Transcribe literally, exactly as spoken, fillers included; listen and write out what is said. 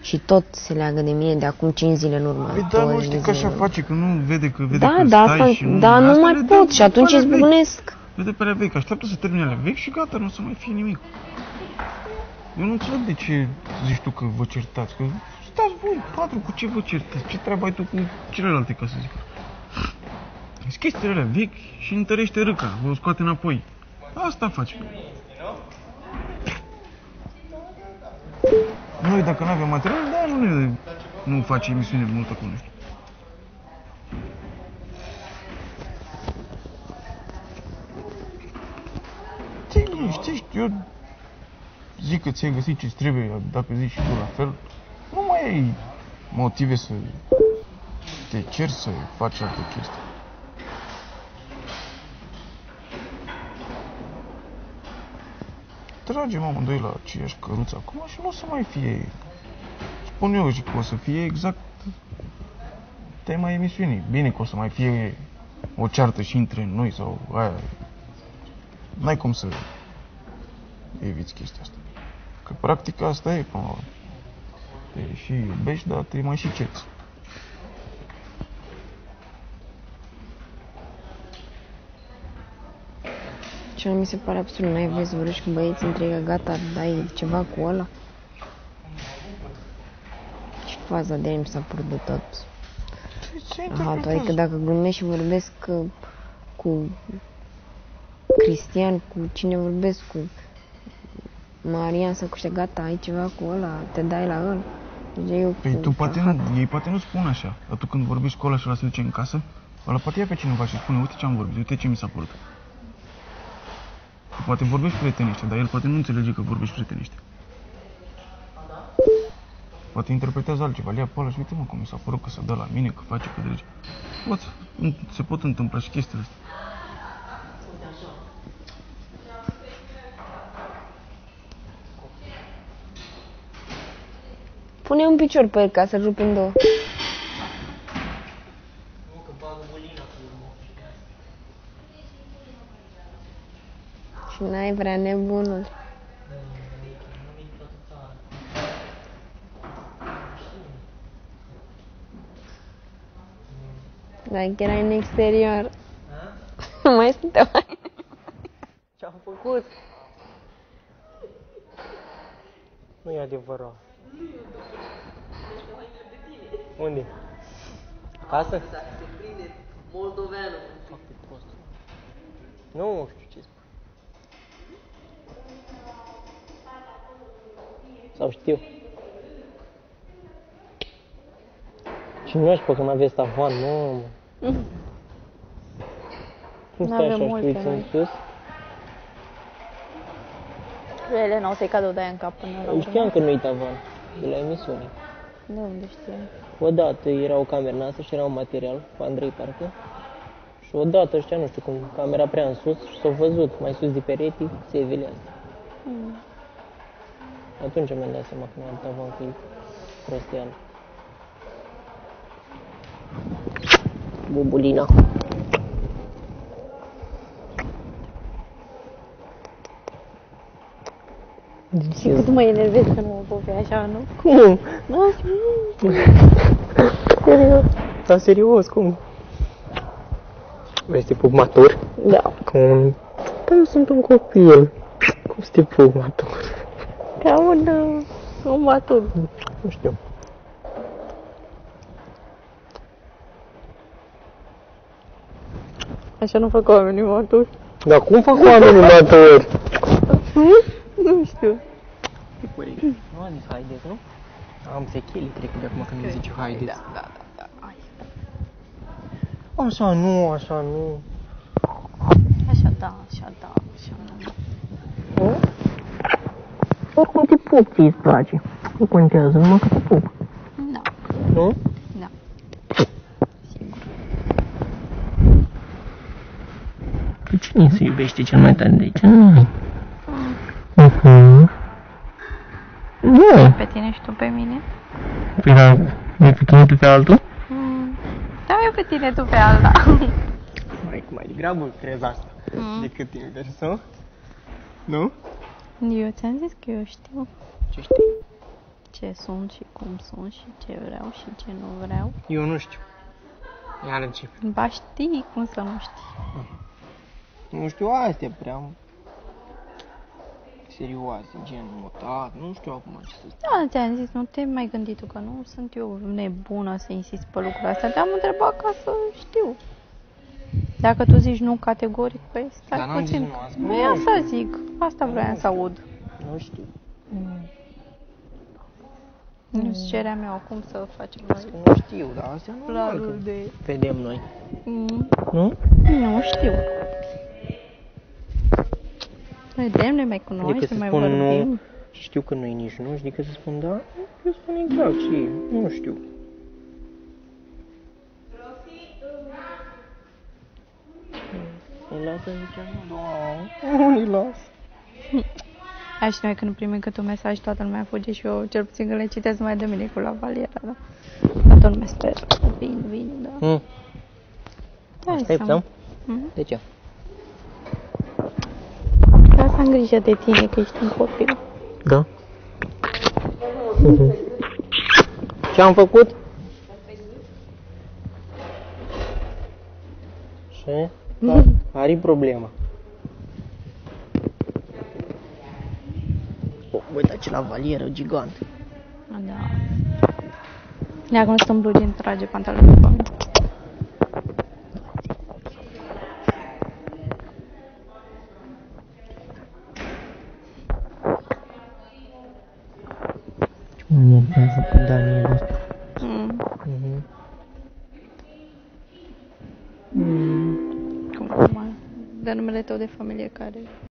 și tot se leagă de mine de acum cinci zile în urmă. Păi da, nu știi că așa face, că nu vede că vede da, că da, stai asta, și nu... da, nu mai pot și atunci îți zbunesc. Vede pe alea vechi, așteaptă să termine alea vechi și gata, nu o să mai fie nimic. Eu nu înțeleg de ce zici tu că vă certați, că stați voi patru, cu ce vă certați, ce treabă ai tu cu celelalte, ca să zic. Sunt chestiile alea vechi și întărește râca, vă scoate înapoi. Asta faci. Noi, dacă nu avem material, da, nu ne nu face emisiune multă cu noi. Te liniștești, eu zic că ți-ai găsit ce-ți trebuie, dacă zici și tu la fel, nu mai ai motive să te ceri, să faci alte chestii. Tragem amândoi la aceeași căruță acum și nu o să mai fie, spun eu și că o să fie exact tema emisiunii. Bine că o să mai fie o ceartă și între noi sau aia. N-ai cum să eviți chestia asta. Că practic asta e până la urmă. Te și iubești, dar te mai și cerți. Ce mi se pare absurd, n-ai voie să vorbești cu băieți între că gata, dai ceva cu ăla? Și faza de aia mi s-a părut de tot. Aha, tu adică dacă glumești și vorbesc cu Cristian, cu cine vorbesc, cu Marian sau cu ăștia, gata, ai ceva cu ăla, te dai la ăla. Eu păi tu poate nu, ei poate nu spun așa, dar tu când vorbești cu ăla și ăla se duce în casă, ăla poate ia pe cineva și spune, uite ce am vorbit, uite ce mi s-a părut. Poate vorbești prietenește, dar el poate nu înțelege că vorbești prietenește. Poate interpretează altceva, le ia pe ăla și uite mă cum mi s-a părut că se dă la mine, că face, că drege. Poate, se pot întâmpla și chestiile astea. Pune un picior pe el ca să-l rupi în două. Și n-ai vrea nebunul. Dar chiar ai în exterior. Mai suntem aici. Ce-am făcut? Nu e adevărat. Unde? Acasă? Dacă se prinde moldoveană. Foarte prost. Nu știu ce spui. Sau știu. Și nu știu că mai aveți tavan, mamă. Cum stai așa, știți în sus? Elena o să-i cadă o de aia în cap până la urmă. Știam că nu-i tavan, de la emisiune. De unde știam? Odată era o cameră în asta și era un material, cu Andrei parcă. Și odată ăștia, nu știu cum, camera prea în sus și s-au văzut mai sus de perete, se evelează. Mm. Atunci mi-am dat seama că nu am tavan, că e prosteală. Bubulina. Și cât mă enervezi că nu mă pupi așa, nu? Cum? Da, serios? Da, serios, cum? Vrei să te pup matur? Da. Cum? Păi eu sunt un copil. Cum să te pup matur? Ca un, un matur. Nu știu. Așa nu fac oamenii maturi. Dar cum fac oamenii maturi? Nu știu. Nu a zis haideți, nu? Am sechele, cred că de acum când îmi zice haideți. Da, da, da, da, hai. Așa nu, așa nu. Așa da, așa da, așa nu. Nu? Oricum te pup, ți-i place. Nu contează, numai că te pup. Da. Nu? Da. Sigur. Pe cine se iubește cel mai tare de aici? Nu. Mhm. Nu. Pe tine și tu pe mine? Păi da, nu pe tine, tu pe altul? Mm. Da, eu pe tine, tu pe alta. Mai, mai degrabă crezi asta mm. decât tine, deci să? Nu? Eu ți-am zis că eu știu. Ce știi? Ce sunt și cum sunt și ce vreau și ce nu vreau. Eu nu știu. Iar încep. Ba știi, cum să nu știi. Nu știu astea prea serioase, gen mutat, nu știu acum ce să spun. Da, ți-am zis, nu te mai gândi tu, că nu sunt eu nebună să insist pe lucrurile astea. Te-am întrebat ca să știu. Dacă tu zici nu categoric, păi stai Dar n-am puțin. zis nu, asta Păi nu asta știu. zic, asta vreau să aud. Nu știu. Nu-ți cerea meu acum să facem noi Nu știu, dar astea nu planul de... vedem noi. Mm, Nu? nu știu. Vedem, ne mai Adică cunoaștem, să mai spun vorbim. nu și știu că nu-i nici nu, adică să spun da, eu spun exact și nu știu. Îi lasă, zice, nu, doamne, nu îi las. Hai și noi când primim câte un mesaj, toată lumea fuge și eu cel puțin când le citesc mai de mine cu la valiera, da? Toată lumea speră. Vin, vin, da. Mm. Dai Aștept, seama. da? Mhm. De ce? Ca să am grijă de tine, că ești un copil. Da. Mhm. Ce am făcut? Ce? Are problema. Oh, uitați la valieră gigant. Da. Ia cum stă în blugi, îmi trage pantalonul pe mine. Ce mă mi-a făcut Daniel ăsta? Mm. Mhm. Cum, cum, dă numele tău de familie care...